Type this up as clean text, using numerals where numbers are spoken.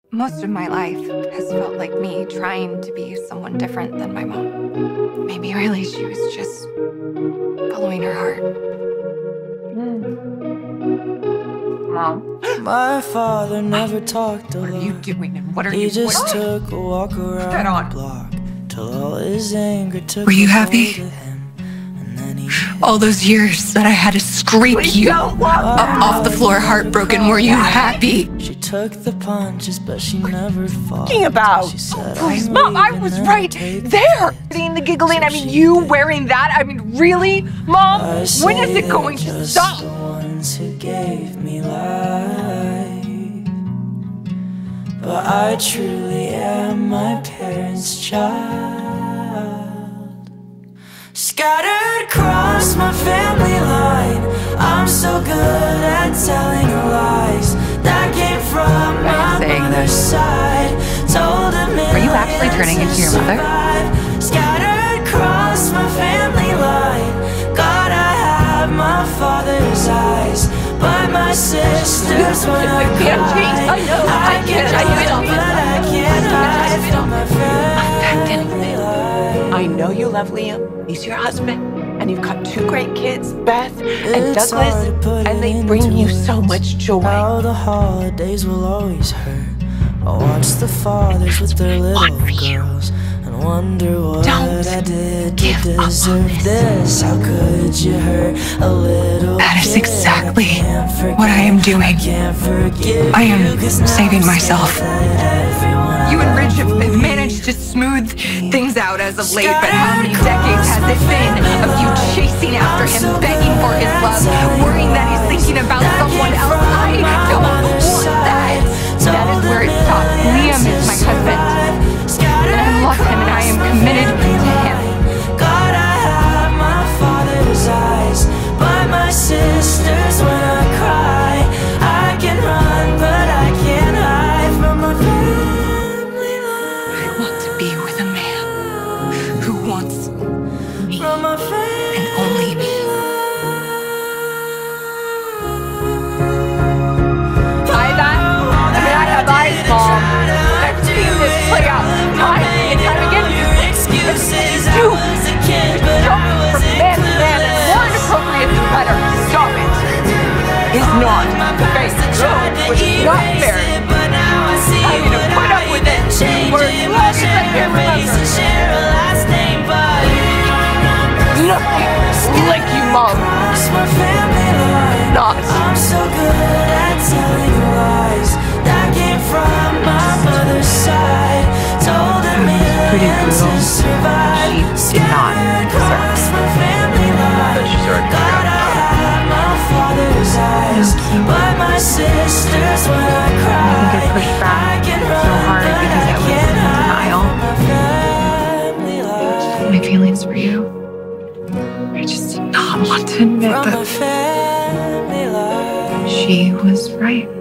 Most of my life has felt like me trying to be someone different than my mom. Maybe really she was just following her heart. Mom? My father never talked a lot. What are you doing and what are He you doing? just took a walk around the block till all his anger took Were you a happy? hold of him, and then he All those years that I had to scrape you up off the floor heartbroken, were you happy? She took the punches, but she never fought. Talking about? She said, Please, "I'm Mom, I leaving was and right take there. Getting the giggling, I mean, you wearing that, I mean, really? Mom, I when is say it going they're to just stop? the ones who gave me life, but I truly am my parents' child. Scattered across my family line, I'm so good at telling lies. That came from my mother's side. Told a million Are you actually turning into your mother? Scattered across my family line, God, I have my father's eyes, but my sisters when I can't change, cry, I know, I can't hide, but I can't hide from my family life. I know you love Liam. He's your husband. And you've got two great kids, Beth and It's Douglas, hard to put and they it bring into you so much joy. How the holidays will always hurt. I watch the fathers with their little girls and wonder what I did to deserve this. How could you hurt a little That is kid? exactly Can't forget, what I am doing. can't forgive I am you, 'cause now saving I myself. see that everyone You and Rich have believes. managed to smooth things out as of late, but how many decades has it been of you chasing after him, begging for his love, worrying that he's thinking about someone else? I don't want that. That is where it stops. Liam is my husband, and I love him, and I am committed to him. God, I have my father's eyes, but my sisters when I cry, I can run, but I can't hide from my family life. I want to be with a man who wants me, From my and only me. I have eyes, Mom. I've seen this play out time and time again. You jump from man to man, and more inappropriate is better. Stop it. It's not fake. No, it's not fair. I'm gonna put up with it for as long as I can remember. Nothing like you, Mom. Not. I'm so good at telling lies. That came from my mother's side. Told a million to survive. She did not deserve my family life. God, I have my father's eyes, but my sisters when I cry, I get pushed back so hard because I was in denial. family life. My feelings for you. I just did not want to admit From my that family life. she was right.